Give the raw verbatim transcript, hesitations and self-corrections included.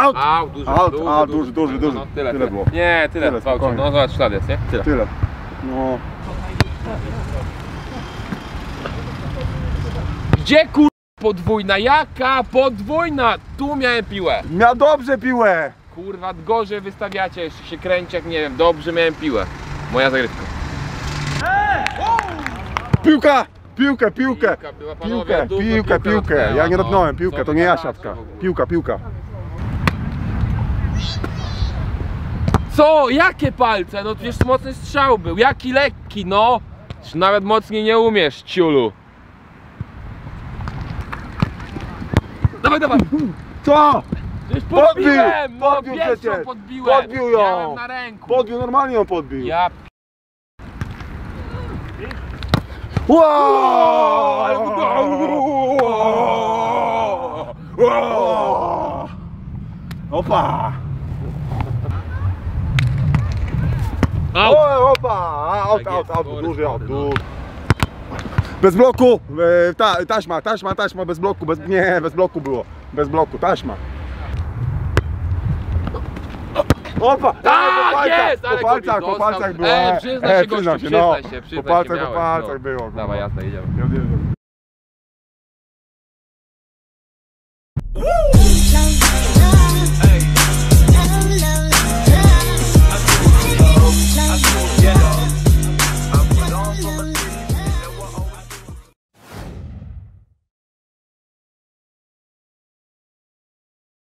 Out! Out, duży, Out, duży, a, duży, duży, duży, duży. No, tyle, Tyle tyle było. Nie, tyle, Tyle, tyle spokojnie. no zobacz, ślad jest, nie? Tyle. Tyle. No. Gdzie kur... podwójna? Jaka podwójna? Tu miałem piłę. Miał dobrze piłę. Kurwa, gorzej wystawiacie, jeszcze się kręci jak nie wiem, dobrze miałem piłę. Moja zagrywka. Piłka! Piłkę, piłkę! Piłka była, panowie, Piłkę, dużo piłkę, piłka piłkę. dotknęła, Ja nie no. dotknąłem piłkę, Co to nie ja gadacie siatka. w ogóle? Piłka, piłka. Co? Jakie palce? No przecież mocny strzał był. Jaki lekki, no! Już nawet mocniej nie umiesz, ciulu. Dawaj, dawaj! Co? Przecież podbiłem! No podbił pierwszą przecież. podbiłem! Podbił ją. Miałem na ręku. Podbił, normalnie ją podbił. Ja... Wow! Opa! Out. O, opa! Out, Tak out, jest, out, sorry, duży out, sorry, duży. Bez bloku! E, ta, taśma, taśma, taśma, bez bloku, bez, nie, bez bloku było. Bez bloku, taśma. Opa! Tak jest! Po palcach, po palcach było. E, przyznaj się, gościu, przyznaj no. się, przyznaj Po palcach, się, po miałeś, palcach no. było. Dawaj, jasne, idziemy. Ja wiem.